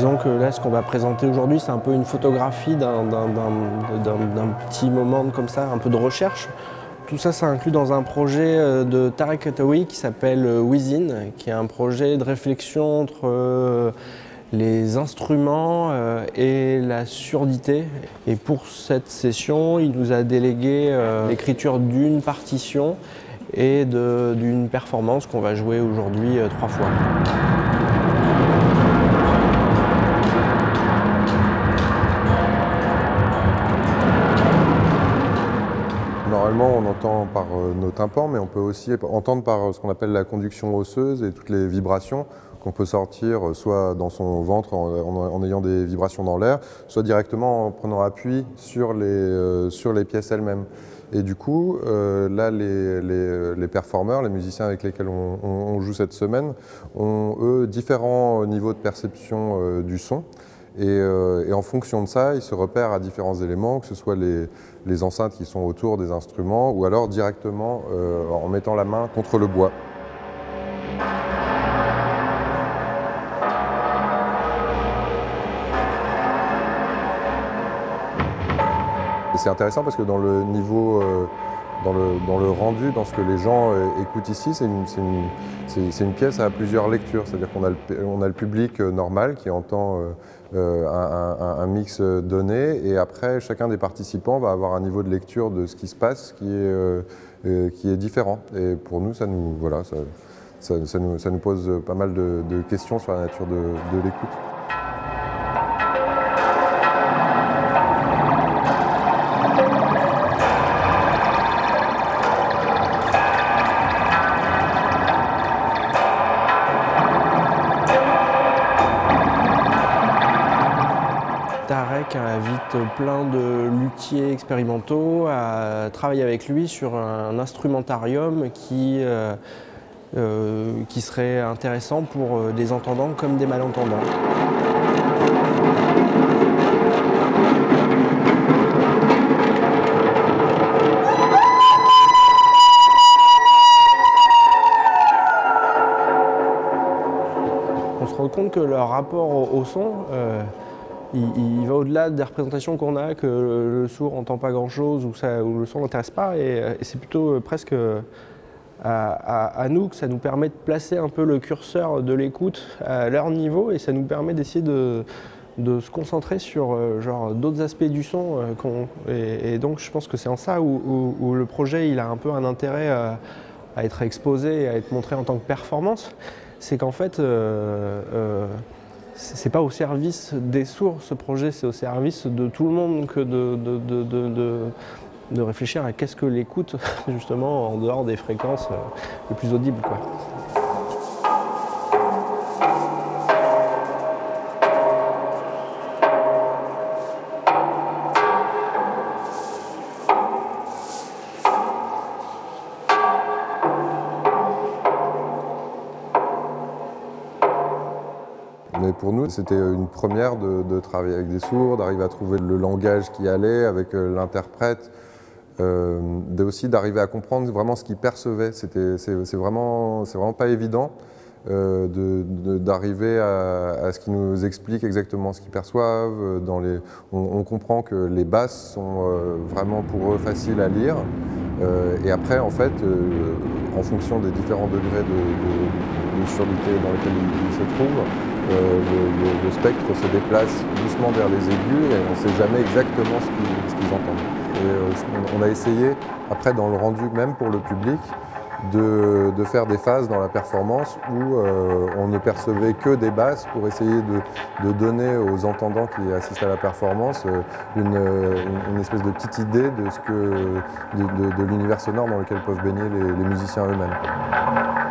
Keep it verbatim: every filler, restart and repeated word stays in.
Disons que là, ce qu'on va présenter aujourd'hui, c'est un peu une photographie d'un petit moment comme ça, un peu de recherche. Tout ça, ça inclut dans un projet de Tarek Ataoui qui s'appelle Within, qui est un projet de réflexion entre les instruments et la surdité. Et pour cette session, il nous a délégué l'écriture d'une partition et d'une performance qu'on va jouer aujourd'hui trois fois. Normalement, on entend par nos tympans, mais on peut aussi entendre par ce qu'on appelle la conduction osseuse et toutes les vibrations qu'on peut sortir soit dans son ventre en, en, en ayant des vibrations dans l'air, soit directement en prenant appui sur les, euh, sur les pièces elles-mêmes. Et du coup, euh, là, les, les, les performeurs, les musiciens avec lesquels on, on, on joue cette semaine, ont, eux, différents niveaux de perception euh, du son. Et, euh, et en fonction de ça, ils se repèrent à différents éléments, que ce soit les, les enceintes qui sont autour des instruments ou alors directement euh, en mettant la main contre le bois. C'est intéressant parce que dans le niveau, euh, dans, le, dans le rendu, dans ce que les gens euh, écoutent ici, c'est une, une, une pièce à plusieurs lectures. C'est-à-dire qu'on a, on a le public normal qui entend euh, un, un, un mix donné et après chacun des participants va avoir un niveau de lecture de ce qui se passe qui est, euh, qui est différent. Et pour nous, ça nous, voilà, ça, ça, ça nous, ça nous pose pas mal de, de questions sur la nature de, de l'écoute. Tarek invite plein de luthiers expérimentaux à travailler avec lui sur un instrumentarium qui, euh, euh, qui serait intéressant pour des entendants comme des malentendants. On se rend compte que leur rapport au, au son, euh, Il, il va au-delà des représentations qu'on a, que le, le sourd n'entend pas grand-chose ou, ça, ou le son n'intéresse pas. Et, et c'est plutôt presque à, à, à nous que ça nous permet de placer un peu le curseur de l'écoute à leur niveau et ça nous permet d'essayer de, de se concentrer sur genre, d'autres aspects du son. Qu'on, et, et donc je pense que c'est en ça où, où, où le projet il a un peu un intérêt à, à être exposé et à être montré en tant que performance. C'est qu'en fait, euh, euh, c'est pas au service des sourds ce projet, c'est au service de tout le monde que de, de, de, de, de, de réfléchir à qu'est-ce que l'écoute justement en dehors des fréquences les plus audibles, quoi. Mais pour nous, c'était une première de, de travailler avec des sourds, d'arriver à trouver le langage qui allait avec l'interprète, euh, aussi d'arriver à comprendre vraiment ce qu'ils percevaient. C'est vraiment, c'est vraiment pas évident euh, d'arriver à, à ce qu'ils nous expliquent exactement ce qu'ils perçoivent. Dans les, on, on comprend que les basses sont euh, vraiment pour eux faciles à lire. Euh, et après, en fait, euh, en fonction des différents degrés de, de, de surdité dans lesquels ils, ils se trouvent, Euh, le, le, le spectre se déplace doucement vers les aigus et on ne sait jamais exactement ce qu'ils ce qu'ils entendent. Et, euh, on a essayé, après dans le rendu même pour le public, de, de faire des phases dans la performance où euh, on ne percevait que des basses pour essayer de, de donner aux entendants qui assistent à la performance une, une, une espèce de petite idée de, ce que, de, de, de l'univers sonore dans lequel peuvent baigner les, les musiciens eux-mêmes.